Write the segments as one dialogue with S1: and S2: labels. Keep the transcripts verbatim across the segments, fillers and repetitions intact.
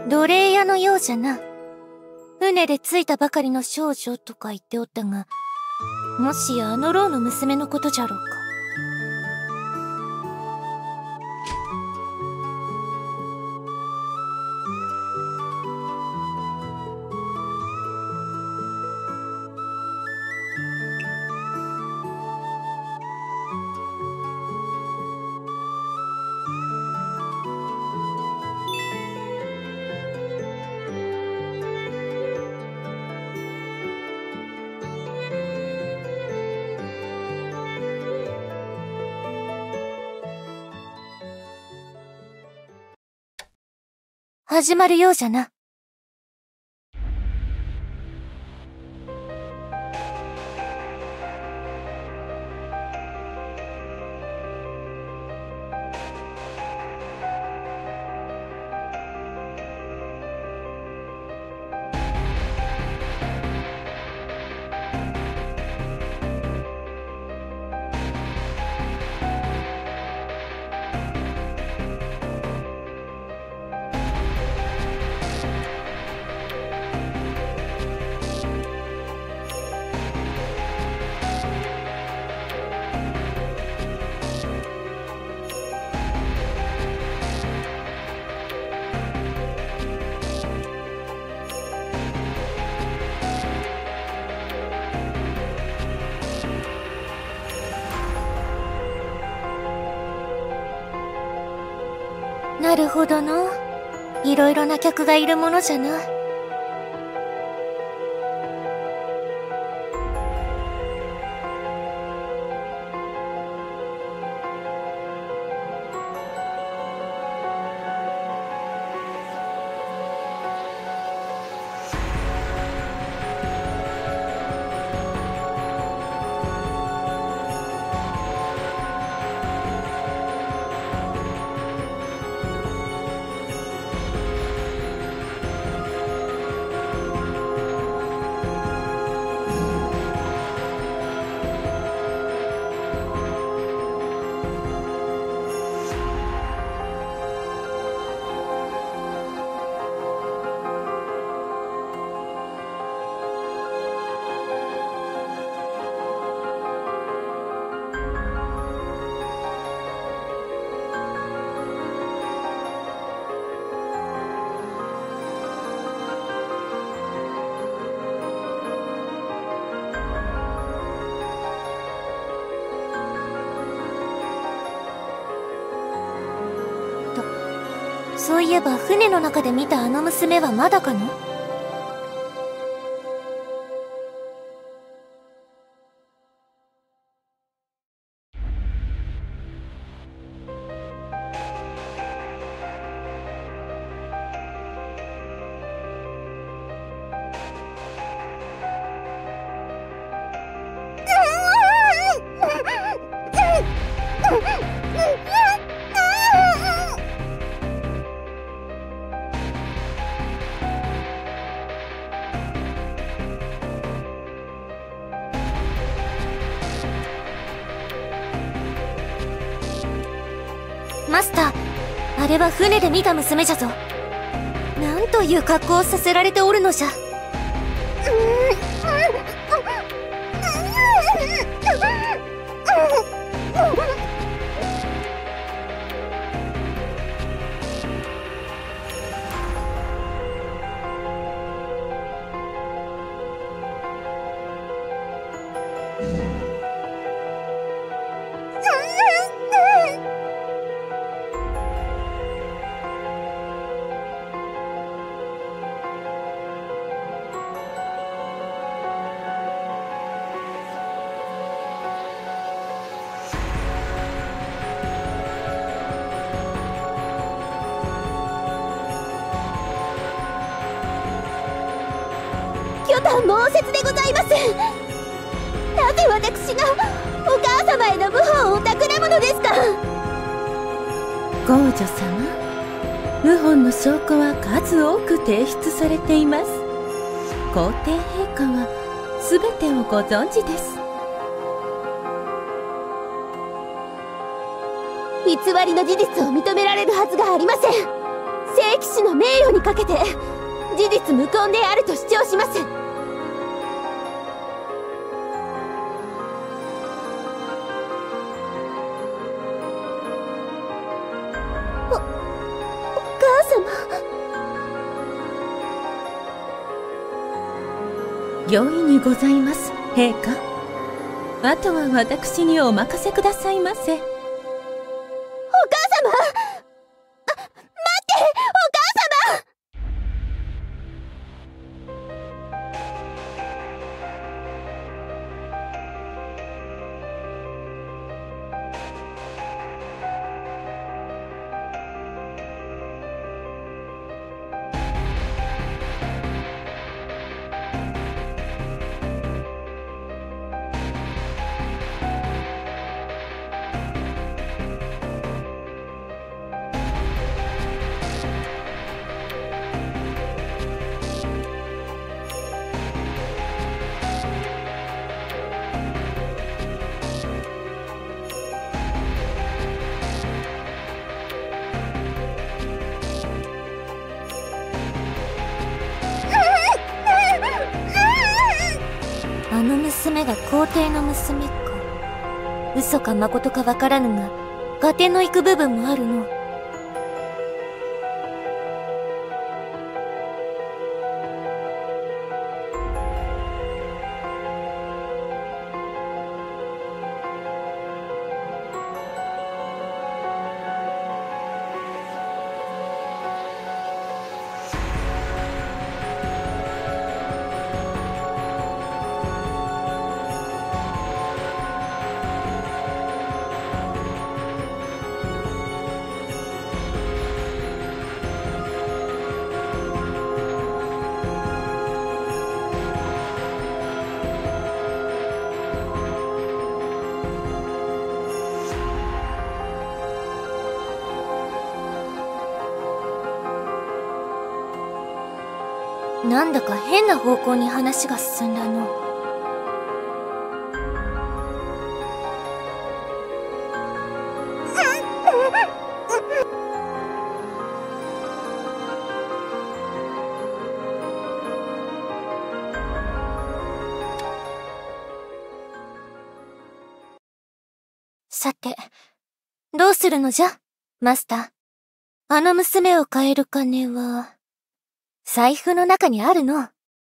S1: 奴隷屋のようじゃな。船で着いたばかりの少女とか言っておったが、もしやあの牢の娘のことじゃろうか。始まるようじゃな。なるほどの。いろいろな客がいるものじゃな。そういえば船の中で見たあの娘はまだかの？マスター、あれは船で見た娘じゃぞ。なんという格好をさせられておるのじゃ。
S2: 巨丹猛説でございます。なぜ私がお母様への謀反を企むのですか。
S3: 皇女様、謀反の証拠は数多く提出されています。皇帝陛下は全てをご存知です。
S2: 偽りの事実を認められるはずがありません。 聖騎士の名誉にかけて事実無根であると主張します。お、お母様。
S3: 御意にございます、陛下。あとは私にお任せくださいませ。お母
S2: 様！あ、待って！お母様！
S1: あの娘が皇帝の娘か。嘘か誠かわからぬが、合点のいく部分もあるの。なんだか変な方向に話が進んだの。さて、どうするのじゃ、マスター。あの娘を買える金は、財布の中にあるの。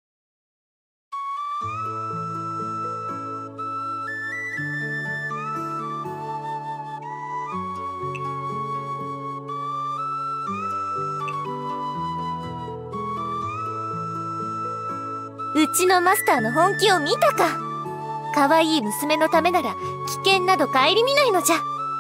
S1: うちのマスターの本気を見たか。可愛い娘のためなら危険など顧みないのじゃ。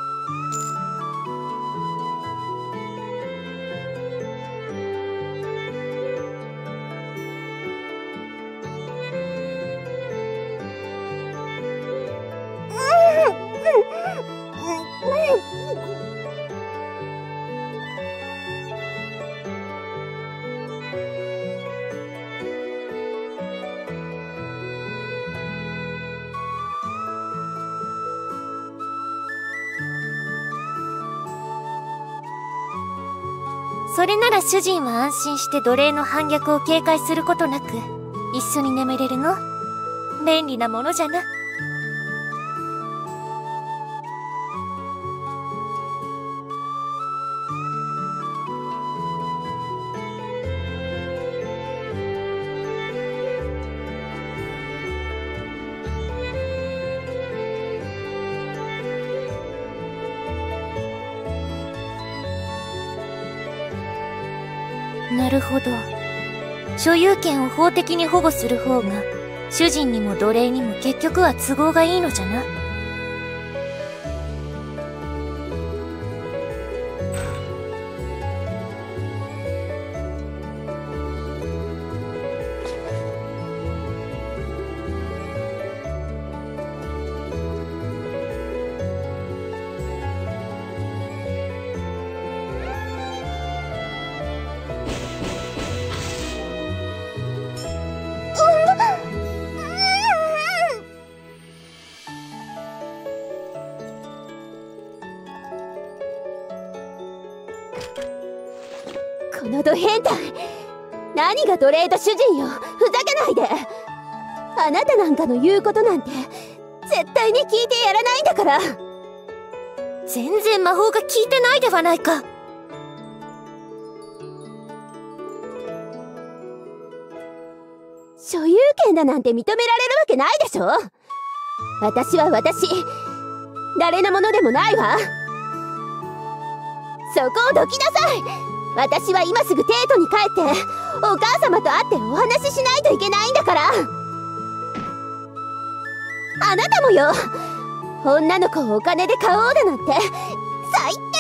S1: それなら主人は安心して奴隷の反逆を警戒することなく一緒に眠れるの。便利なものじゃな。なるほど。所有権を法的に保護する方が主人にも奴隷にも結局は都合がいいのじゃな。
S2: このド変態、何が奴隷と主人よ。ふざけないで。あなたなんかの言うことなんて絶対に聞いてやらないんだから。
S1: 全然魔法が効いてないではないか。
S2: 所有権だなんて認められるわけないでしょ。私は私、誰のものでもないわ。そこをどきなさい。私は今すぐテートに帰ってお母様と会ってお話ししないといけないんだから。あなたもよ。女の子をお金で買おうだなんて最低。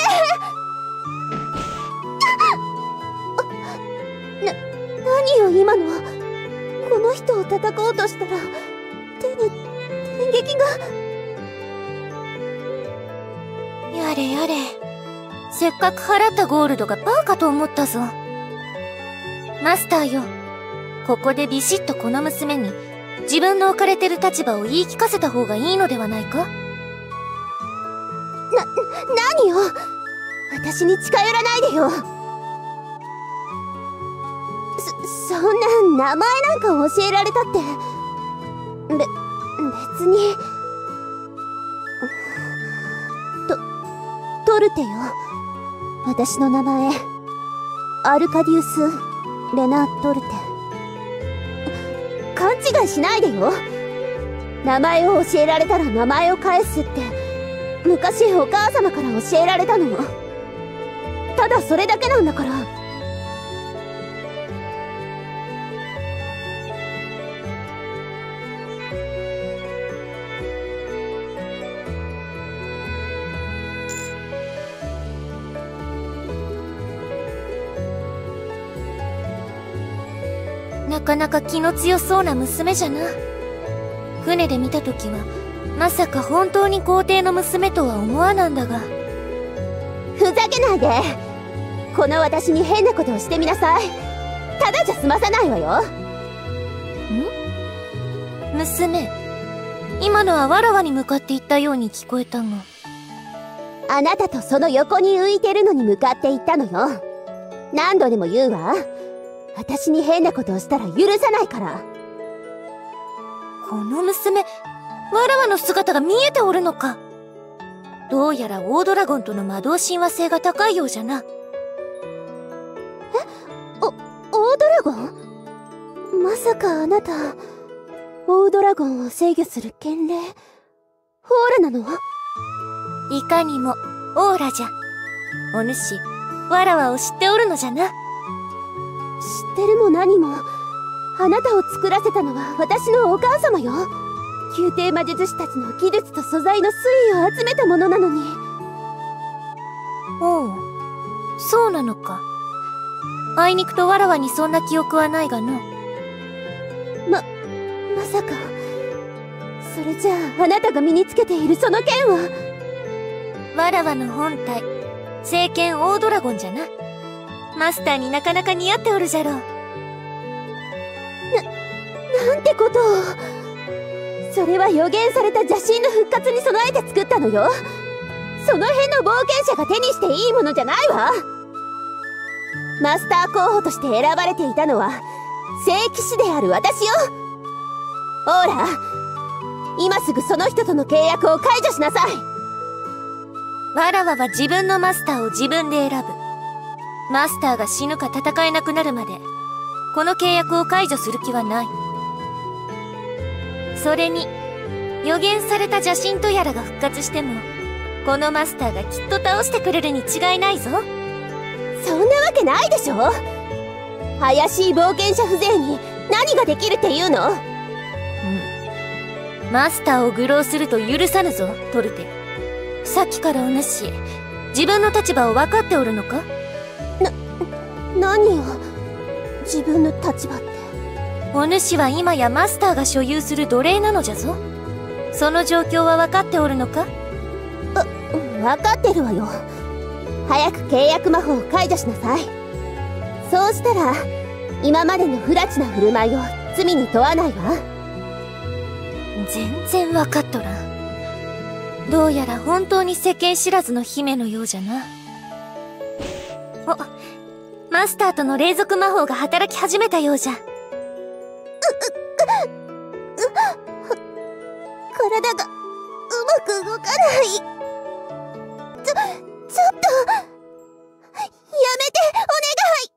S2: な、何よ今の。この人を叩こうとしたら手に電撃が。
S1: やれやれ、せっかく払ったゴールドがパーかと思ったぞ。マスターよ、ここでビシッとこの娘に自分の置かれてる立場を言い聞かせた方がいいのではないか。な、
S2: 何よ。私に近寄らないでよ。そ、そんな名前なんか教えられたって。べ、別に。と、トルテよ。私の名前、アルカディウス・レナ・トルテ。勘違いしないでよ。名前を教えられたら名前を返すって昔お母様から教えられたの。ただそれだけなんだから。
S1: なかなか気の強そうな娘じゃな。船で見たときはまさか本当に皇帝の娘とは思わなんだが。
S2: ふざけないで。この私に変なことをしてみなさい。ただじゃ済まさないわよ。
S1: ん？娘、今のはわらわに向かって言ったように聞こえたが。
S2: あなたとその横に浮いてるのに向かって言ったのよ。何度でも言うわ。私に変なことをしたら許さないから。
S1: この娘、わらわの姿が見えておるのか。どうやら大ドラゴンとの魔導親和性が高いようじゃな。
S2: え？お、大ドラゴン？まさかあなた、大ドラゴンを制御する賢霊、オーラなの？
S1: いかにも、オーラじゃ。お主、わらわを知っておるのじゃな。
S2: 知ってるも何も。あなたを作らせたのは私のお母様よ。宮廷魔術師たちの技術と素材の粋を集めたものなのに。
S1: おう、そうなのか。あいにくとわらわにそんな記憶はないがの。
S2: ま、まさか。それじゃああなたが身につけているその剣は。
S1: わらわの本体、聖剣オードラゴンじゃな。マスターになかなか似合っておるじゃろう。な、
S2: なんてことを。それは予言された邪神の復活に備えて作ったのよ。その辺の冒険者が手にしていいものじゃないわ。マスター候補として選ばれていたのは聖騎士である私よ。オーラ、今すぐその人との契約を解除しなさい。
S1: わらわは自分のマスターを自分で選ぶ。マスターが死ぬか戦えなくなるまでこの契約を解除する気はない。それに予言された邪神とやらが復活してもこのマスターがきっと倒してくれるに違いないぞ。
S2: そんなわけないでしょ。怪しい冒険者風情に何ができるっていうの？
S1: うん、マスターを愚弄すると許さぬぞトルテ。さっきからお主自分の立場を分かっておるのか？
S2: な、何よ自分の立場って。
S1: お主は今やマスターが所有する奴隷なのじゃぞ。その状況は分かっておるのか？
S2: あ、分かってるわよ。早く契約魔法を解除しなさい。そうしたら今までの不埒な振る舞いを罪に問わないわ。
S1: 全然分かっとらん。どうやら本当に世間知らずの姫のようじゃな。お、 マスターとの霊族魔法が働き始めたようじゃ。
S2: 体がうまく動かない。ちょ、ちょっとやめてお願い。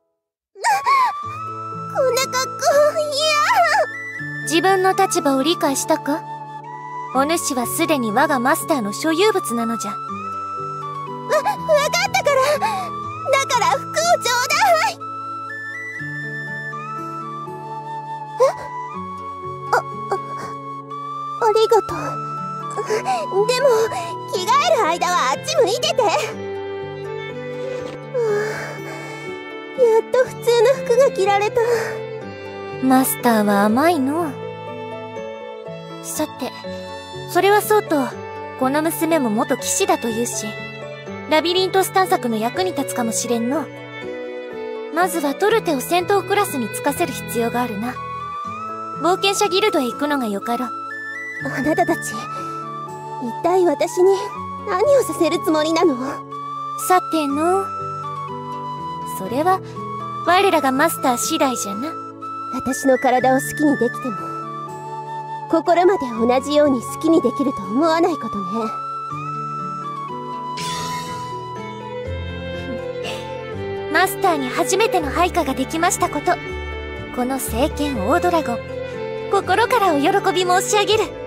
S2: こんな格好嫌。
S1: 自分の立場を理解したか？お主はすでに我がマスターの所有物なのじゃ。わ、
S2: わかったから。だから服をちょうだい。え？あ、あ、ありがとう。でも着替える間はあっち向いてて。はあ、やっと普通の服が着られた。
S1: マスターは甘いの。さて、それはそうと、この娘も元騎士だというし、ラビリントス探索の役に立つかもしれんの。まずはトルテを戦闘クラスにつかせる必要があるな。冒険者ギルドへ行くのがよかろう。
S2: あなたたち、一体私に何をさせるつもりなの？
S1: さての。それは、我らがマスター次第じゃな。
S2: 私の体を好きにできても、心まで同じように好きにできると思わないことね。
S1: マスターに初めての配下ができましたこと、この聖剣オードラゴン、心からお喜び申し上げる。